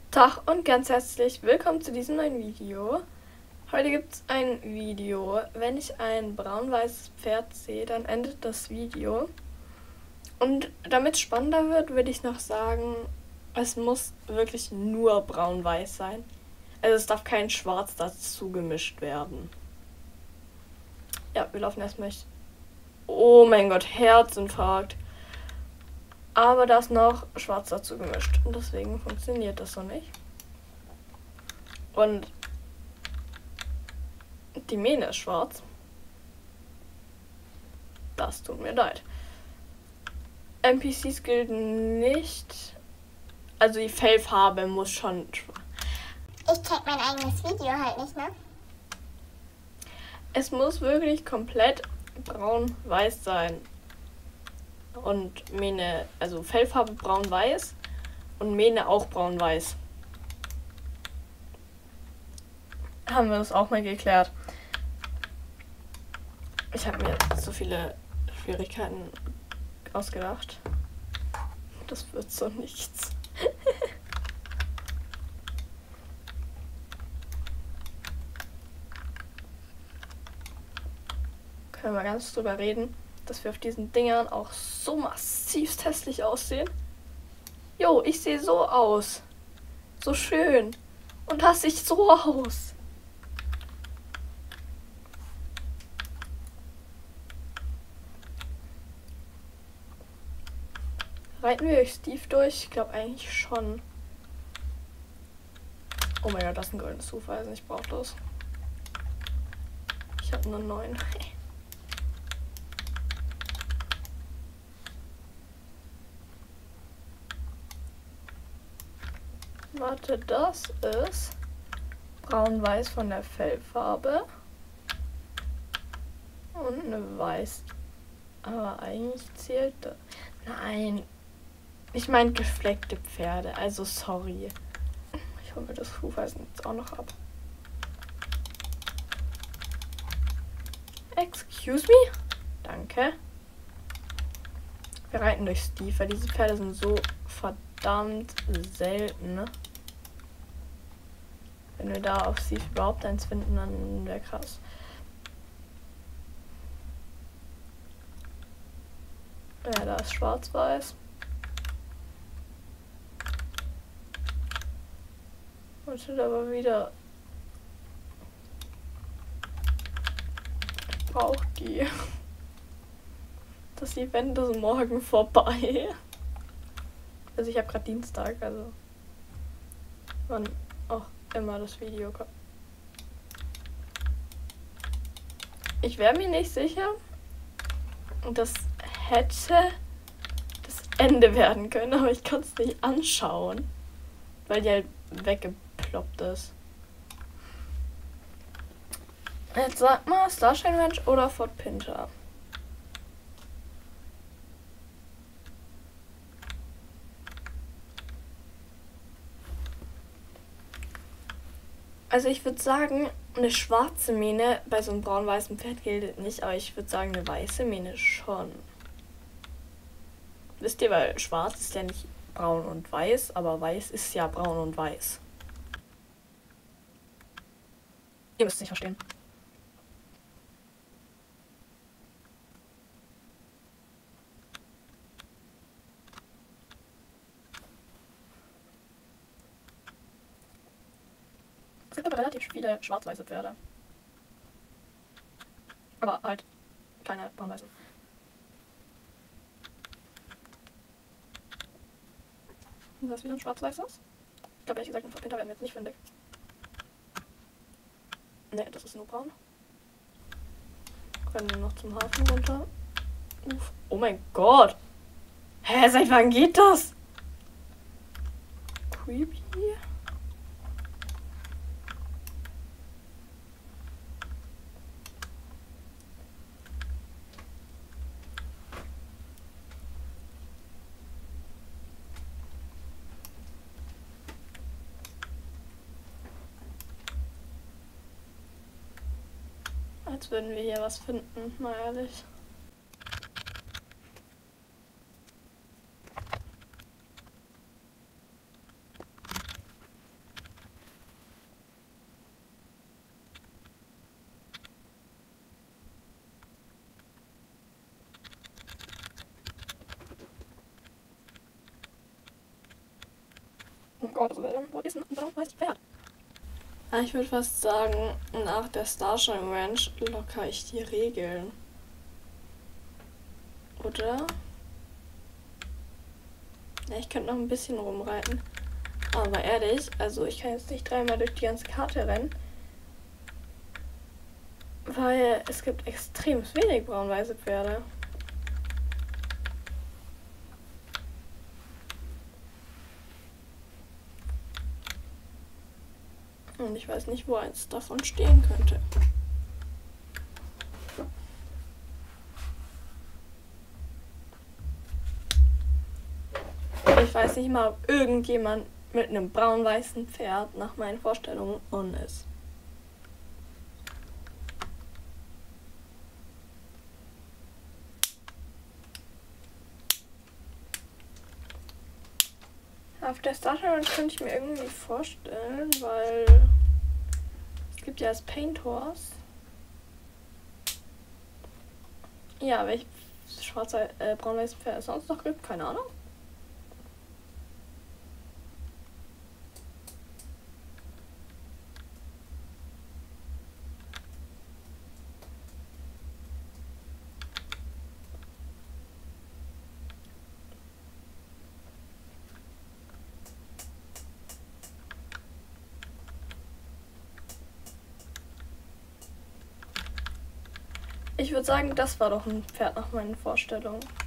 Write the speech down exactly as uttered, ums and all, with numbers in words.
Tag und ganz herzlich willkommen zu diesem neuen Video. Heute gibt es ein Video. Wenn ich ein braun-weißes Pferd sehe, dann endet das Video. Und damit es spannender wird, würde ich noch sagen, es muss wirklich nur braun-weiß sein. Also es darf kein Schwarz dazu gemischt werden. Ja, wir laufen erstmal. Oh mein Gott, Herzinfarkt. Aber da ist noch Schwarz dazu gemischt. Und deswegen funktioniert das so nicht. Und die Mähne ist schwarz. Das tut mir leid. N P Cs gelten nicht. Also die Fellfarbe muss schon. Ich check mein eigenes Video halt nicht, ne? Es muss wirklich komplett braun-weiß sein. Und Mähne, also Fellfarbe braun-weiß und Mähne auch braun-weiß. Haben wir das auch mal geklärt. Ich habe mir so viele Schwierigkeiten ausgedacht. Das wird so nichts. Können wir ganz drüber reden, dass wir auf diesen Dingern auch so massivst hässlich aussehen. Jo, ich sehe so aus. So schön. Und das sieht so aus. Reiten wir durch Steve durch? Ich glaube eigentlich schon. Oh mein Gott, das ist ein goldenes Hufeisen. Ich brauche das. Ich habe nur neun. Warte, das ist braun-weiß von der Fellfarbe. Und eine weiß. Aber eigentlich zählt das. Nein. Ich meine gefleckte Pferde. Also sorry. Ich hole mir das Hufeisen jetzt auch noch ab. Excuse me? Danke. Wir reiten durch Steve, weil diese Pferde sind so verdammt selten. Ne? Wenn wir da auf Steve überhaupt eins finden, dann wäre krass. Ja, da ist schwarz-weiß. Und sind aber wieder. Ich brauch die. Das Event ist morgen vorbei. Also ich habe gerade Dienstag, also wann auch immer das Video kommt. Ich wäre mir nicht sicher. Und das hätte das Ende werden können, aber ich konnte es nicht anschauen, weil die halt weggeploppt ist. Jetzt sag mal, Starshine Ranch oder Fort Pinter? Also ich würde sagen, eine schwarze Mähne bei so einem braun-weißen Pferd gilt nicht, aber ich würde sagen, eine weiße Mähne schon. Wisst ihr, weil schwarz ist ja nicht braun und weiß, aber weiß ist ja braun und weiß. Ihr müsst es nicht verstehen. Es gibt aber relativ viele schwarz-weiße Pferde. Aber halt keine braun-weißen. Und das ist wieder ein schwarz-weißes. Ich glaube ehrlich gesagt, ein Fort Pinter werden wir jetzt nicht fündig. Ne, das ist nur braun. Können wir noch zum Hafen runter. Uff. Oh mein Gott! Hä, seit wann geht das? Creepy. Als würden wir hier was finden, mal ehrlich. Oh Gott, wo ist ein braun-weißes Pferd? Ich würde fast sagen, nach der Starshine Ranch locker ich die Regeln. Oder? Ja, ich könnte noch ein bisschen rumreiten. Aber ehrlich, also ich kann jetzt nicht dreimal durch die ganze Karte rennen. Weil es gibt extrem wenig braun-weiße Pferde. Und ich weiß nicht, wo eins davon stehen könnte. Ich weiß nicht mal, ob irgendjemand mit einem braun-weißen Pferd nach meinen Vorstellungen on ist. Auf der Starter könnte ich mir irgendwie vorstellen, weil es gibt ja das Paint Horse. Ja, welches schwarze, äh, braun-weißes Pferd es sonst noch gibt, keine Ahnung. Ich würde sagen, das war doch ein Pferd nach meinen Vorstellungen.